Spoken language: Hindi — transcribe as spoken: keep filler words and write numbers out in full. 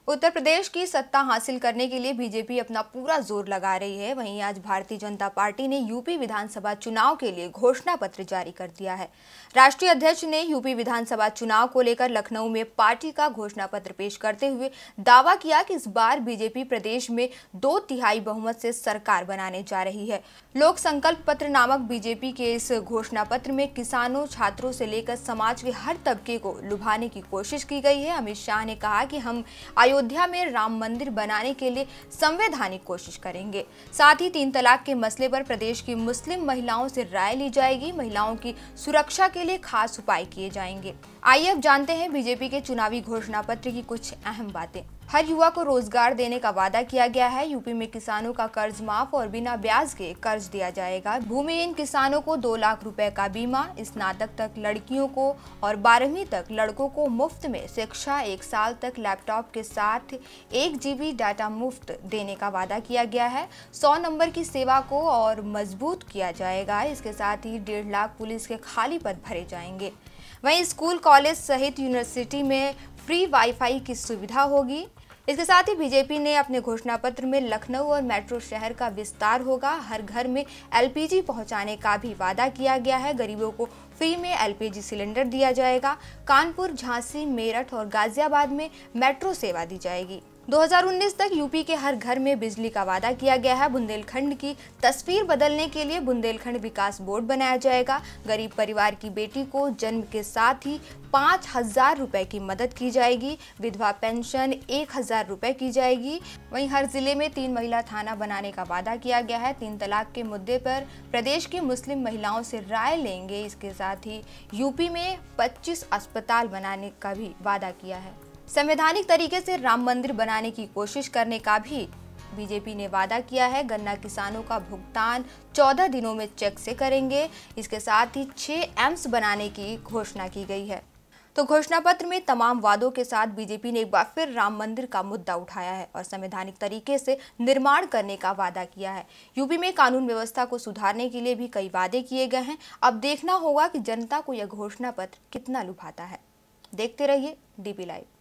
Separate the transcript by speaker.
Speaker 1: उत्तर प्रदेश की सत्ता हासिल करने के लिए बीजेपी अपना पूरा जोर लगा रही है। वहीं आज भारतीय जनता पार्टी ने यूपी विधानसभा चुनाव के लिए घोषणा पत्र जारी कर दिया है। राष्ट्रीय अध्यक्ष ने यूपी विधानसभा चुनाव को लेकर लखनऊ में पार्टी का घोषणा पत्र पेश करते हुए दावा किया कि इस बार बीजेपी प्रदेश में दो तिहाई बहुमत से सरकार बनाने जा रही है। लोक संकल्प पत्र नामक बीजेपी के इस घोषणा पत्र में किसानों, छात्रों से लेकर समाज के हर तबके को लुभाने की कोशिश की गई है। अमित शाह ने कहा कि हम अयोध्या में राम मंदिर बनाने के लिए संवैधानिक कोशिश करेंगे। साथ ही तीन तलाक के मसले पर प्रदेश की मुस्लिम महिलाओं से राय ली जाएगी। महिलाओं की सुरक्षा के लिए खास उपाय किए जाएंगे। आइए अब जानते हैं बीजेपी के चुनावी घोषणा पत्र की कुछ अहम बातें। हर युवा को रोजगार देने का वादा किया गया है। यूपी में किसानों का कर्ज माफ और बिना ब्याज के कर्ज दिया जाएगा। भूमिहीन किसानों को दो लाख रुपए का बीमा, स्नातक तक लड़कियों को और बारहवीं तक लड़कों को मुफ्त में शिक्षा, एक साल तक लैपटॉप के साथ एक जीबी डाटा मुफ्त देने का वादा किया गया है। सौ नंबर की सेवा को और मजबूत किया जाएगा। इसके साथ ही डेढ़ लाख पुलिस के खाली पद भरे जाएंगे। वहीं स्कूल, कॉलेज सहित यूनिवर्सिटी में फ्री वाईफाई की सुविधा होगी। इसके साथ ही बीजेपी ने अपने घोषणा पत्र में लखनऊ और मेट्रो शहर का विस्तार होगा। हर घर में एलपीजी पहुंचाने का भी वादा किया गया है। गरीबों को फ्री में एलपीजी सिलेंडर दिया जाएगा। कानपुर, झांसी, मेरठ और गाजियाबाद में मेट्रो सेवा दी जाएगी। दो हज़ार उन्नीस तक यूपी के हर घर में बिजली का वादा किया गया है। बुंदेलखंड की तस्वीर बदलने के लिए बुंदेलखंड विकास बोर्ड बनाया जाएगा। गरीब परिवार की बेटी को जन्म के साथ ही पाँच हजार रुपए की मदद की जाएगी। विधवा पेंशन एक हजार रुपए की जाएगी। वहीं हर जिले में तीन महिला थाना बनाने का वादा किया गया है। तीन तलाक के मुद्दे पर प्रदेश की मुस्लिम महिलाओं से राय लेंगे। इसके साथ ही यूपी में पच्चीस अस्पताल बनाने का भी वादा किया है। संवैधानिक तरीके से राम मंदिर बनाने की कोशिश करने का भी बीजेपी ने वादा किया है। गन्ना किसानों का भुगतान चौदह दिनों में चेक से करेंगे। इसके साथ ही छह एम्स बनाने की घोषणा की गई है। तो घोषणा पत्र में तमाम वादों के साथ बीजेपी ने एक बार फिर राम मंदिर का मुद्दा उठाया है और संवैधानिक तरीके से निर्माण करने का वादा किया है। यूपी में कानून व्यवस्था को सुधारने के लिए भी कई वादे किए गए हैं। अब देखना होगा कि जनता को यह घोषणा पत्र कितना लुभाता है। देखते रहिए डीपी लाइव।